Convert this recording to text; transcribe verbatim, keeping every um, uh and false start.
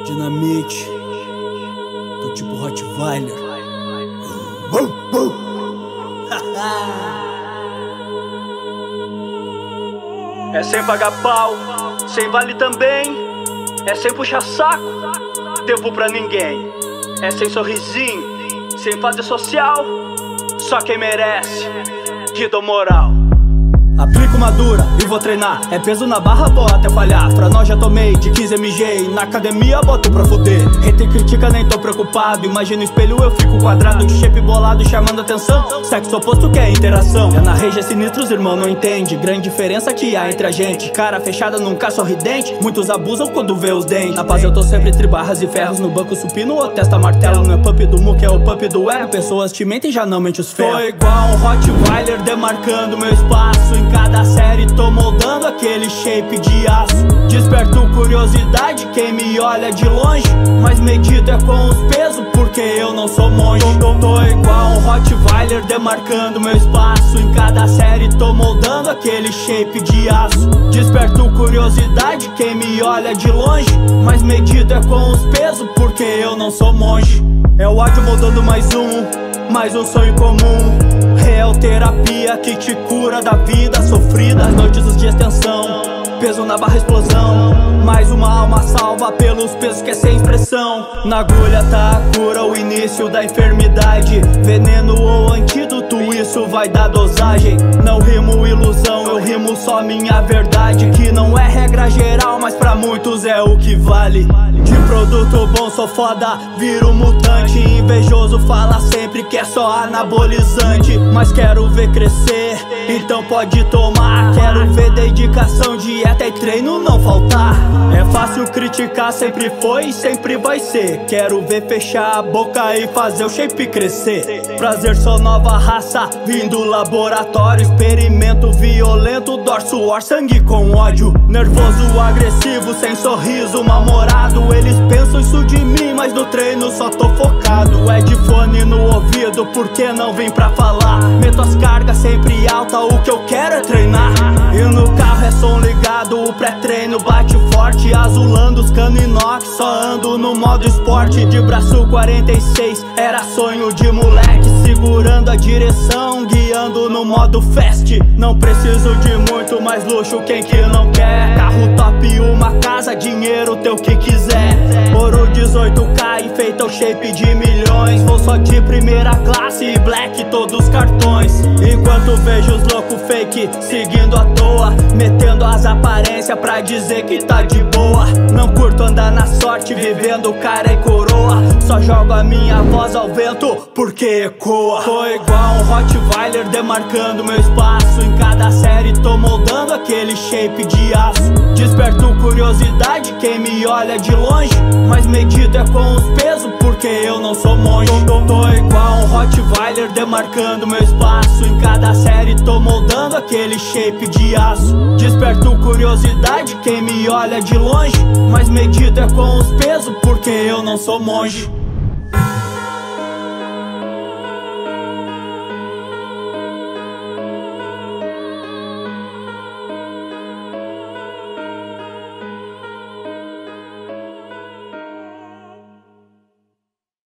Dinamite, tô tipo Rottweiler. É sem pagar pau, sem vale também. É sem puxar saco, devo pra ninguém. É sem sorrisinho, sem fazer social. Só quem merece, que dou moral. Aplico uma dura e vou treinar. É peso na barra, vou até falhar. Pra nós já tomei de quinze mililitros. Na academia boto pra fuder. Hater critica, nem tô preocupado. Imagina o espelho, eu fico quadrado. De shape bolado, chamando atenção. Sexo oposto que é interação. É na reja sinistros, irmão, não entende. Grande diferença que há entre a gente. Cara fechada, nunca sorridente. Muitos abusam quando vê os dentes. Na paz eu tô sempre entre barras e ferros. No banco supino ou testa martelo. Não é pump do muque, é o pump do ego. Pessoas te mentem, já não mente os ferros. Tô igual um Rottweiler demarcando meu espaço. Em cada série tô moldando aquele shape de aço. Desperto curiosidade quem me olha de longe, mas medido é com os pesos porque eu não sou monge. Tô, tô, tô igual um Rottweiler demarcando meu espaço. Em cada série tô moldando aquele shape de aço. Desperto curiosidade quem me olha de longe, mas medido é com os pesos porque eu não sou monge. É o áudio moldando mais um, mais um sonho comum. Real terapia que te cura da vida sofrida. As noites, os dias tensão, peso na barra, explosão. Mais uma alma salva pelos pesos que é sem expressão. Na agulha tá a cura, o início da enfermidade. Veneno ou antídoto, isso vai dar dosagem. Não rimo ilusão, eu rimo só minha verdade. Que não é regra geral, mas pra muitos é o que vale. De produto bom sou foda, viro mutante. Invejoso fala sempre que é só anabolizante, mas quero ver crescer, então pode tomar. Quero ver dedicação, dieta e treino não faltar. É fácil criticar, sempre foi e sempre vai ser. Quero ver fechar a boca e fazer o shape crescer. Prazer, sou nova raça, vindo laboratório. Experimento violento, dor, suor, sangue com ódio. Nervoso, agressivo, sem sorriso, mal-humorado. Eles pensam isso de mim, mas no treino só tô focado. É de fone no ouvido, porque não vem pra falar. Meto as cargas sempre alta, o que eu quero é treinar. E no carro é som ligado, o pré-treino bate forte. Azulando os cano inox, só ando no modo esporte. De braço quarenta e seis, era sonho de moleque. Segurando a direção, guiando no modo fast. Não preciso de muito mais luxo, quem que não quer? Carro top, uma casa, dinheiro, teu que quiser. Ouro dezoito K, enfeita o shape de milhões. Vou só de primeira classe e black todos os cartões. Enquanto vejo os loucos fake seguindo à toa, metendo as aparências pra dizer que tá de boa. Não curto andar na sorte, vivendo cara e coroa. Só jogo a minha voz ao vento porque ecoa. Tô igual um Rottweiler demarcando meu espaço. Em cada série tô moldando aquele shape de aço. Desperto curiosidade quem me olha de longe, mas medido é com os pesos porque eu não sou monge. Tô, tô igual um Rottweiler demarcando meu espaço. Em cada série tô moldando aquele shape de aço. Desperto curiosidade quem me olha de longe, mas medido é com os pesos porque eu não sou monge.